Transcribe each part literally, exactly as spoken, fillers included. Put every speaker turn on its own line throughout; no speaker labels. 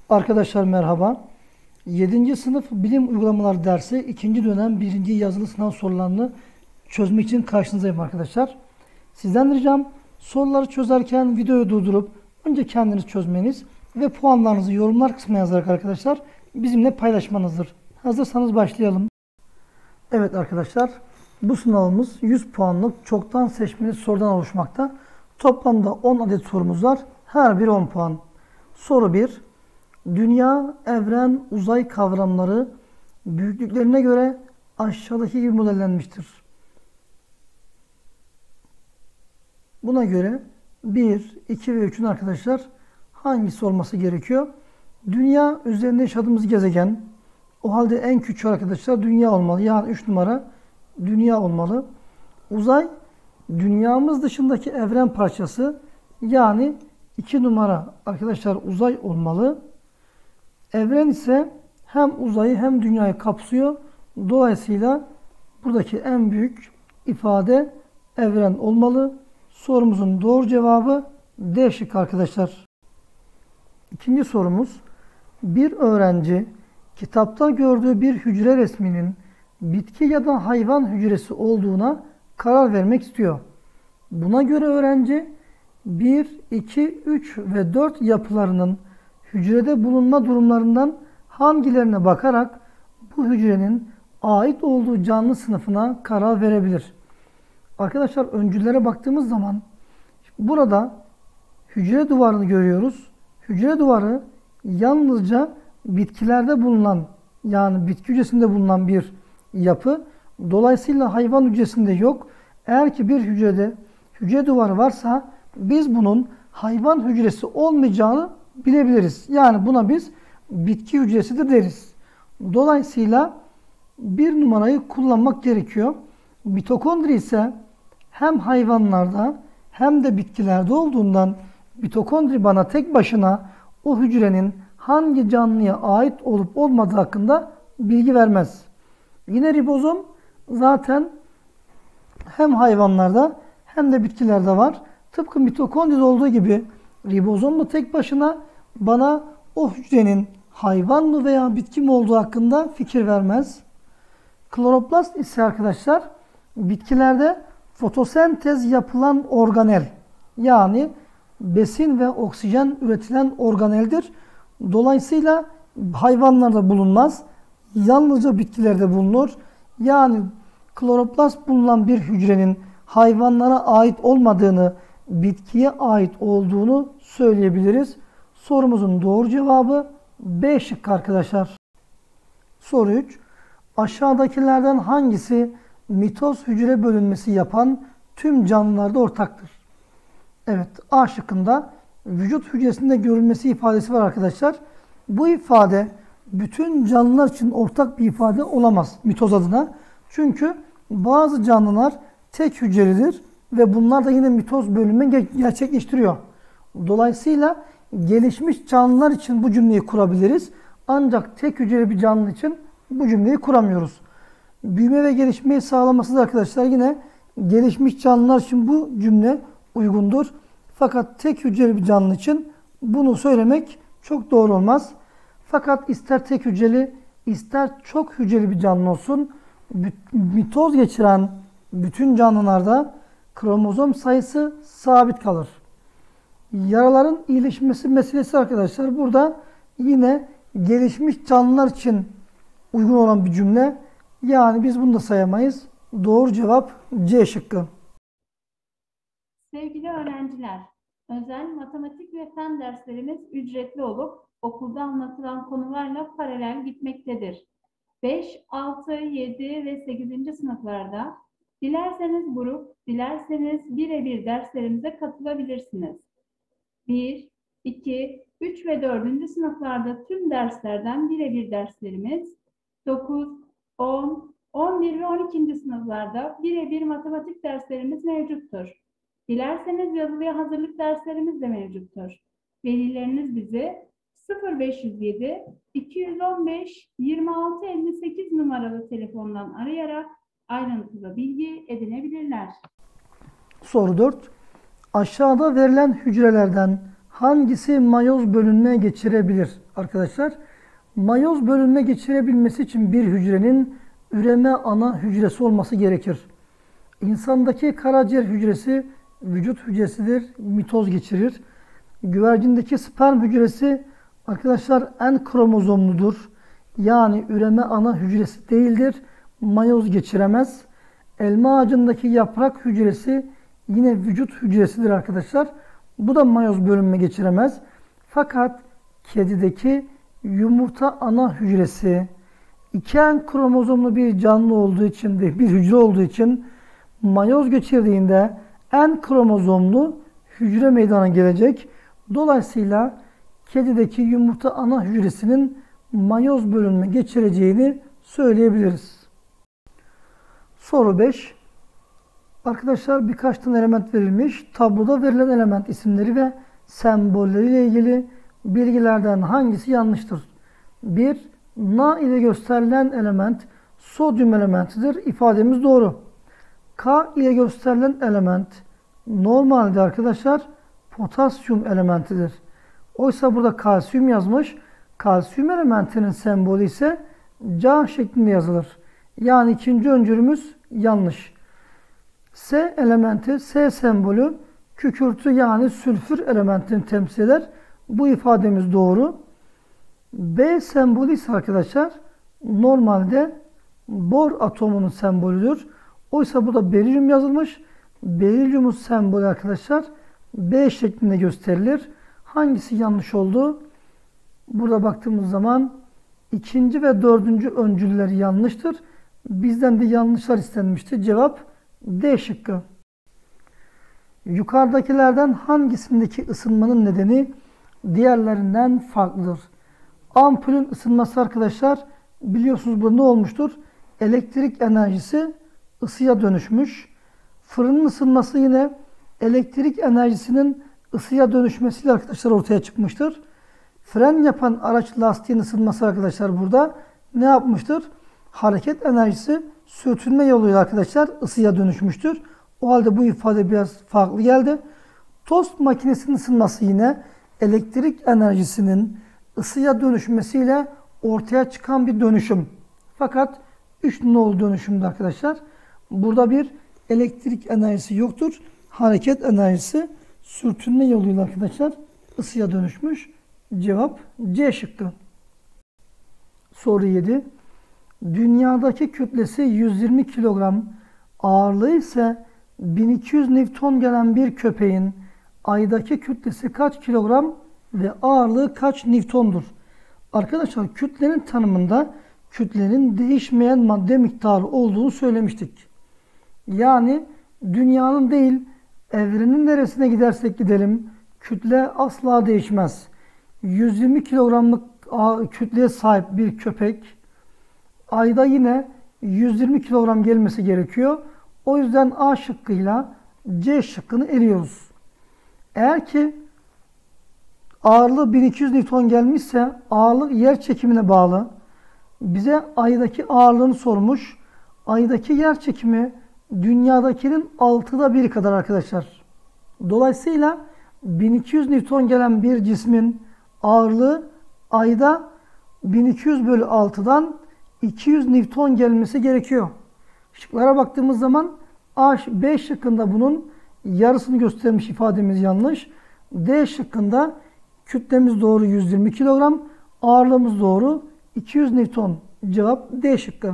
Arkadaşlar merhaba. yedinci sınıf bilim uygulamaları dersi ikinci dönem birinci yazılı sınav sorularını çözmek için karşınızdayım arkadaşlar. Sizden ricam soruları çözerken videoyu durdurup önce kendiniz çözmeniz ve puanlarınızı yorumlar kısmına yazarak arkadaşlar bizimle paylaşmanızdır. Hazırsanız başlayalım. Evet arkadaşlar, bu sınavımız yüz puanlık çoktan seçmeli sorudan oluşmakta. Toplamda on adet sorumuz var. Her biri on puan. Soru bir. Dünya, evren, uzay kavramları büyüklüklerine göre aşağıdaki gibi modellenmiştir. Buna göre bir, iki ve üçün arkadaşlar hangisi olması gerekiyor? Dünya üzerinde yaşadığımız gezegen. O halde en küçük arkadaşlar dünya olmalı. Yani üç numara dünya olmalı. Uzay, dünyamız dışındaki evren parçası. Yani iki numara arkadaşlar uzay olmalı. Evren ise hem uzayı hem dünyayı kapsıyor. Dolayısıyla buradaki en büyük ifade evren olmalı. Sorumuzun doğru cevabı D şıkkı arkadaşlar. İkinci sorumuz. Bir öğrenci kitapta gördüğü bir hücre resminin bitki ya da hayvan hücresi olduğuna karar vermek istiyor. Buna göre öğrenci bir, iki, üç ve dört yapılarının hücrede bulunma durumlarından hangilerine bakarak bu hücrenin ait olduğu canlı sınıfına karar verebilir? Arkadaşlar öncüllere baktığımız zaman burada hücre duvarını görüyoruz. Hücre duvarı yalnızca bitkilerde bulunan, yani bitki hücresinde bulunan bir yapı. Dolayısıyla hayvan hücresinde yok. Eğer ki bir hücrede hücre duvarı varsa biz bunun hayvan hücresi olmayacağını bilebiliriz. Yani buna biz bitki hücresidir deriz. Dolayısıyla bir numarayı kullanmak gerekiyor. Mitokondri ise hem hayvanlarda hem de bitkilerde olduğundan mitokondri bana tek başına o hücrenin hangi canlıya ait olup olmadığı hakkında bilgi vermez. Yine ribozom zaten hem hayvanlarda hem de bitkilerde var. Tıpkı mitokondride olduğu gibi ribozom da tek başına bana o hücrenin hayvan mı veya bitki mi olduğu hakkında fikir vermez. Kloroplast ise arkadaşlar bitkilerde fotosentez yapılan organel, yani besin ve oksijen üretilen organeldir. Dolayısıyla hayvanlarda bulunmaz. Yalnızca bitkilerde bulunur. Yani kloroplast bulunan bir hücrenin hayvanlara ait olmadığını, bitkiye ait olduğunu söyleyebiliriz. Sorumuzun doğru cevabı B şıkkı arkadaşlar. Soru üç. Aşağıdakilerden hangisi mitoz hücre bölünmesi yapan tüm canlılarda ortaktır? Evet, A şıkkında vücut hücresinde görülmesi ifadesi var arkadaşlar. Bu ifade bütün canlılar için ortak bir ifade olamaz mitoz adına. Çünkü bazı canlılar tek hücrelidir ve bunlar da yine mitoz bölünme gerçekleştiriyor. Dolayısıyla gelişmiş canlılar için bu cümleyi kurabiliriz. Ancak tek hücreli bir canlı için bu cümleyi kuramıyoruz. Büyüme ve gelişmeyi sağlaması da arkadaşlar yine gelişmiş canlılar için bu cümle uygundur. Fakat tek hücreli bir canlı için bunu söylemek çok doğru olmaz. Fakat ister tek hücreli ister çok hücreli bir canlı olsun, mitoz geçiren bütün canlılarda kromozom sayısı sabit kalır. Yaraların iyileşmesi meselesi arkadaşlar burada yine gelişmiş canlılar için uygun olan bir cümle. Yani biz bunu da sayamayız. Doğru cevap C şıkkı.
Sevgili öğrenciler, özel matematik ve fen derslerimiz ücretli olup okulda anlatılan konularla paralel gitmektedir. beş, altı, yedi ve sekizinci sınıflarda dilerseniz grup, dilerseniz birebir derslerimize katılabilirsiniz. bir, iki, üç ve dördüncü sınıflarda tüm derslerden birebir derslerimiz, dokuz, on, on bir ve on ikinci sınıflarda birebir matematik derslerimiz mevcuttur. Dilerseniz yazılıya hazırlık derslerimiz de mevcuttur. Velileriniz bizi sıfır beş yüz yedi iki yüz on beş yirmi altı elli sekiz numaralı telefondan arayarak ayrıntılı bilgi edinebilirler.
Soru dört. Aşağıda verilen hücrelerden hangisi mayoz bölünme geçirebilir arkadaşlar? Mayoz bölünme geçirebilmesi için bir hücrenin üreme ana hücresi olması gerekir. İnsandaki karaciğer hücresi vücut hücresidir, mitoz geçirir. Güvercindeki sperm hücresi arkadaşlar en kromozomludur. Yani üreme ana hücresi değildir. Mayoz geçiremez. Elma ağacındaki yaprak hücresi yine vücut hücresidir arkadaşlar. Bu da mayoz bölünme geçiremez. Fakat kedideki yumurta ana hücresi iki en kromozomlu bir canlı olduğu için, bir hücre olduğu için mayoz geçirdiğinde en kromozomlu hücre meydana gelecek. Dolayısıyla kedideki yumurta ana hücresinin mayoz bölünme geçireceğini söyleyebiliriz. Soru beş. Arkadaşlar birkaç tane element verilmiş. Tabloda verilen element isimleri ve sembolleriyle ilgili bilgilerden hangisi yanlıştır? bir. Na ile gösterilen element sodyum elementidir. İfademiz doğru. K ile gösterilen element normalde arkadaşlar potasyum elementidir. Oysa burada kalsiyum yazmış. Kalsiyum elementinin sembolü ise Ca şeklinde yazılır. Yani ikinci öncülümüz yanlış. S elementi, S sembolü kükürtü yani sülfür elementini temsil eder. Bu ifademiz doğru. B sembolü ise arkadaşlar normalde bor atomunun sembolüdür. Oysa burada berilyum yazılmış. Berilyumun sembolü arkadaşlar B şeklinde gösterilir. Hangisi yanlış oldu? Burada baktığımız zaman ikinci ve dördüncü öncüller yanlıştır. Bizden de yanlışlar istenmişti. Cevap D şıkkı. Yukarıdakilerden hangisindeki ısınmanın nedeni diğerlerinden farklıdır? Ampulün ısınması arkadaşlar biliyorsunuz burada ne olmuştur? Elektrik enerjisi ısıya dönüşmüş. Fırının ısınması yine elektrik enerjisinin ısıya dönüşmesiyle arkadaşlar ortaya çıkmıştır. Fren yapan araç lastiğin ısınması arkadaşlar burada ne yapmıştır? Hareket enerjisi sürtünme yoluyla arkadaşlar ısıya dönüşmüştür. O halde bu ifade biraz farklı geldi. Tost makinesinin ısınması yine elektrik enerjisinin ısıya dönüşmesiyle ortaya çıkan bir dönüşüm. Fakat üç nolu dönüşümde arkadaşlar burada bir elektrik enerjisi yoktur. Hareket enerjisi sürtünme yoluyla arkadaşlar ısıya dönüşmüş. Cevap C şıkkı. Soru yedi. Dünyadaki kütlesi yüz yirmi kilogram, ağırlığı ise bin iki yüz Newton gelen bir köpeğin aydaki kütlesi kaç kilogram ve ağırlığı kaç Newton'dur? Arkadaşlar kütlenin tanımında kütlenin değişmeyen madde miktarı olduğunu söylemiştik. Yani dünyanın değil, evrenin neresine gidersek gidelim kütle asla değişmez. yüz yirmi kilogramlık kütleye sahip bir köpek ayda yine yüz yirmi kilogram gelmesi gerekiyor. O yüzden A şıkkıyla C şıkkını eliyoruz. Eğer ki ağırlığı bin iki yüz Newton gelmişse ağırlık yer çekimine bağlı. Bize aydaki ağırlığını sormuş. Aydaki yer çekimi dünyadakinin altıda biri kadar arkadaşlar. Dolayısıyla bin iki yüz Newton gelen bir cismin ağırlığı ayda bin iki yüz bölü altıdan iki yüz Newton gelmesi gerekiyor. Şıklara baktığımız zaman A, B şıkkında bunun yarısını göstermiş ifademiz yanlış. D şıkkında kütlemiz doğru yüz yirmi kilogram, ağırlığımız doğru iki yüz Newton. Cevap D şıkkı.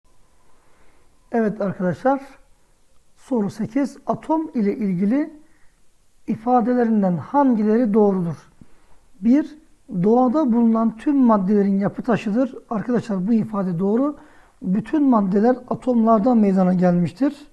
Evet arkadaşlar, soru sekiz. Atom ile ilgili ifadelerinden hangileri doğrudur? bir. Doğada bulunan tüm maddelerin yapı taşıdır. Arkadaşlar bu ifade doğru. Bütün maddeler atomlardan meydana gelmiştir.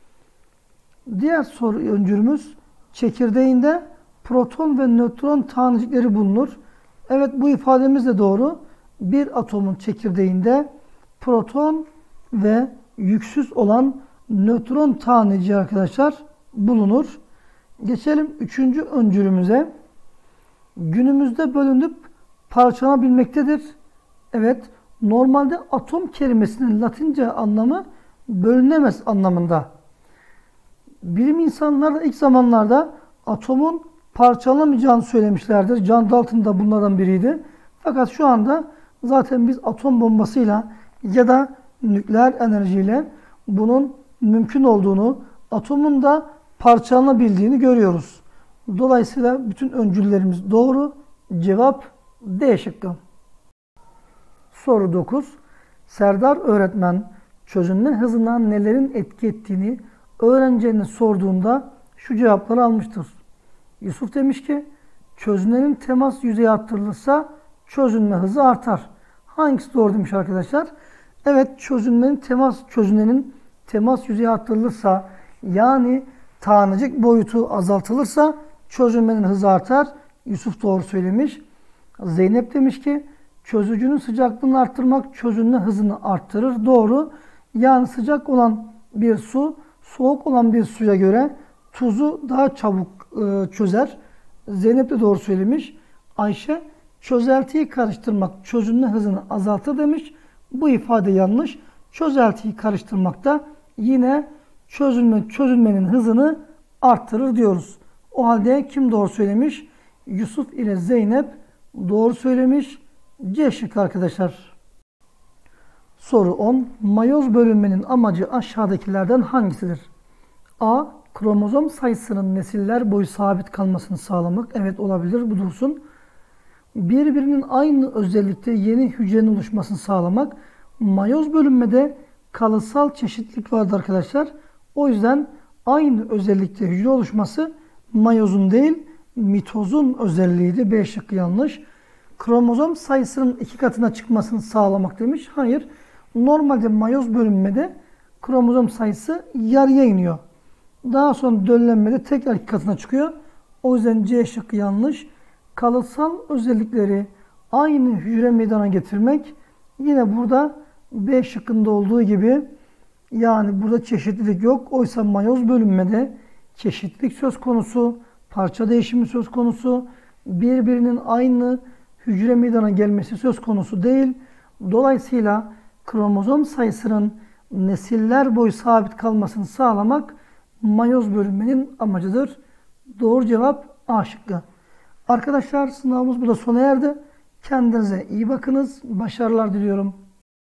Diğer soru öncülümüz çekirdeğinde proton ve nötron tanecikleri bulunur. Evet bu ifademiz de doğru. Bir atomun çekirdeğinde proton ve yüksüz olan nötron taneciği arkadaşlar bulunur. Geçelim üçüncü öncülümüze. Günümüzde bölünüp parçalanabilmektedir. Evet, normalde atom kelimesinin Latince anlamı bölünemez anlamında. Bilim insanları da ilk zamanlarda atomun parçalanamayacağını söylemişlerdir. John Dalton da bunlardan biriydi. Fakat şu anda zaten biz atom bombasıyla ya da nükleer enerjiyle bunun mümkün olduğunu, atomun da parçalanabildiğini görüyoruz. Dolayısıyla bütün öncüllerimiz doğru. Cevap D şıkkı. Soru dokuz. Serdar öğretmen çözünme hızına nelerin etki ettiğini öğrencilerine sorduğunda şu cevapları almıştır. Yusuf demiş ki çözünenin temas yüzeyi arttırılırsa çözünme hızı artar. Hangisi doğru demiş arkadaşlar? Evet, çözünmenin temas çözünenin temas yüzeyi arttırılırsa, yani tanecik boyutu azaltılırsa çözünmenin hızı artar. Yusuf doğru söylemiş. Zeynep demiş ki çözücünün sıcaklığını arttırmak çözünme hızını arttırır. Doğru. Yani sıcak olan bir su soğuk olan bir suya göre tuzu daha çabuk e, çözer. Zeynep de doğru söylemiş. Ayşe çözeltiyi karıştırmak çözünme hızını azaltır demiş. Bu ifade yanlış. Çözeltiyi karıştırmak da yine çözünme çözünmenin hızını arttırır diyoruz. O halde kim doğru söylemiş? Yusuf ile Zeynep doğru söylemiş. C şıkkı arkadaşlar. Soru on. Mayoz bölünmenin amacı aşağıdakilerden hangisidir? A. Kromozom sayısının nesiller boyu sabit kalmasını sağlamak. Evet, olabilir. Bu dursun. Birbirinin aynı özellikte yeni hücrenin oluşmasını sağlamak. Mayoz bölünmede kalıtsal çeşitlilik vardır arkadaşlar. O yüzden aynı özellikte hücre oluşması mayozun değil, mitozun özelliğiydi. B şıkkı yanlış. Kromozom sayısının iki katına çıkmasını sağlamak demiş. Hayır. Normalde mayoz bölünmede kromozom sayısı yarıya iniyor. Daha sonra döllenmede tekrar iki katına çıkıyor. O yüzden C şıkkı yanlış. Kalıtsal özellikleri aynı hücre meydana getirmek. Yine burada B şıkkında olduğu gibi, yani burada çeşitlilik yok. Oysa mayoz bölünmede çeşitlilik söz konusu, parça değişimi söz konusu, birbirinin aynı hücre meydana gelmesi söz konusu değil. Dolayısıyla kromozom sayısının nesiller boyu sabit kalmasını sağlamak mayoz bölünmenin amacıdır. Doğru cevap A şıkkı. Arkadaşlar, sınavımız burada sona erdi. Kendinize iyi bakınız. Başarılar diliyorum.